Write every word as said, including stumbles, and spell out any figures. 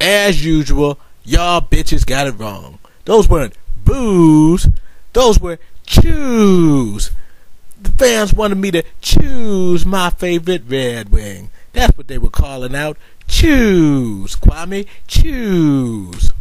As usual, y'all bitches got it wrong. Those weren't boos. Those were chews. The fans wanted me to choose my favorite Red Wing. That's what they were calling out. Choose, Kwame, choose.